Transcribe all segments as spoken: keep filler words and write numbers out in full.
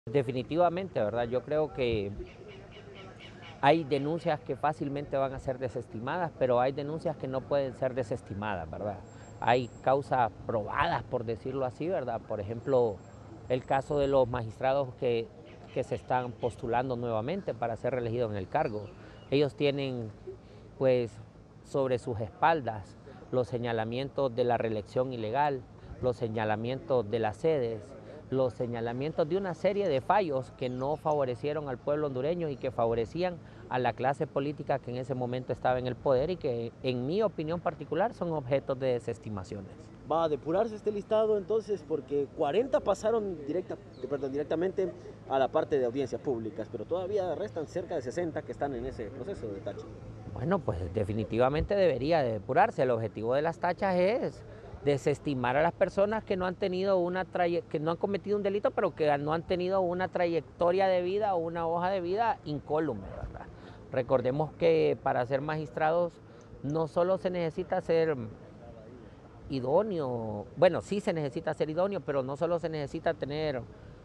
Definitivamente, ¿verdad? Yo creo que hay denuncias que fácilmente van a ser desestimadas, pero hay denuncias que no pueden ser desestimadas, ¿verdad? Hay causas probadas, por decirlo así, ¿verdad? Por ejemplo, el caso de los magistrados que, que se están postulando nuevamente para ser reelegidos en el cargo. Ellos tienen, pues, sobre sus espaldas los señalamientos de la reelección ilegal, los señalamientos de las sedes, los señalamientos de una serie de fallos que no favorecieron al pueblo hondureño y que favorecían a la clase política que en ese momento estaba en el poder y que, en mi opinión particular, son objetos de desestimaciones. Va a depurarse este listado entonces porque cuarenta pasaron directa, perdón, directamente a la parte de audiencias públicas, pero todavía restan cerca de sesenta que están en ese proceso de tacha. Bueno, pues definitivamente debería de depurarse. El objetivo de las tachas es desestimar a las personas que no han tenido una que no han cometido un delito, pero que no han tenido una trayectoria de vida o una hoja de vida incólume, ¿verdad? Recordemos que para ser magistrados no solo se necesita ser idóneo, bueno, sí se necesita ser idóneo, pero no solo se necesita tener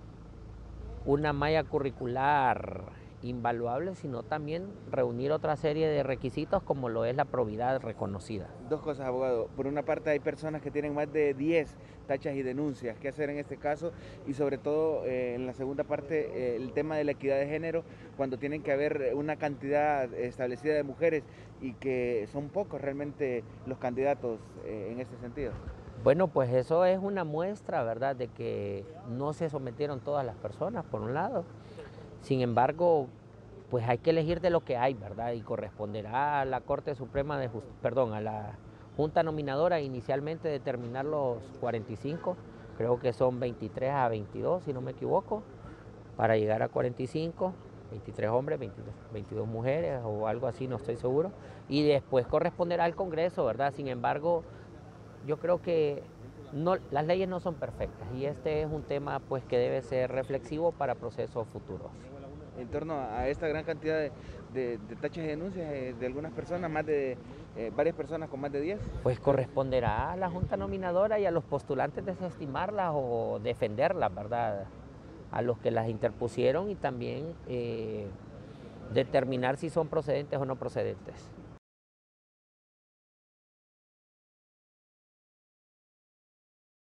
una malla curricular invaluable, sino también reunir otra serie de requisitos como lo es la probidad reconocida. Dos cosas, abogado. Por una parte, hay personas que tienen más de diez tachas y denuncias. ¿Qué hacer en este caso? Y sobre todo, eh, en la segunda parte, eh, el tema de la equidad de género, cuando tienen que haber una cantidad establecida de mujeres y que son pocos realmente los candidatos eh, en este sentido. Bueno, pues eso es una muestra, ¿verdad?, de que no se sometieron todas las personas, por un lado. Sin embargo, pues hay que elegir de lo que hay, ¿verdad? Y corresponderá a la Corte Suprema de Justicia, perdón, a la Junta Nominadora inicialmente determinar los cuarenta y cinco, creo que son veintitrés a veintidós, si no me equivoco, para llegar a cuarenta y cinco, veintitrés hombres, veintidós, veintidós mujeres o algo así, no estoy seguro. Y después corresponderá al Congreso, ¿verdad? Sin embargo, yo creo que no, las leyes no son perfectas y este es un tema, pues, que debe ser reflexivo para procesos futuros. En torno a esta gran cantidad de, de, de tachas y denuncias eh, de algunas personas, más de eh, varias personas con más de diez. Pues corresponderá a la Junta Nominadora y a los postulantes desestimarlas o defenderlas, ¿verdad? A los que las interpusieron y también eh, determinar si son procedentes o no procedentes.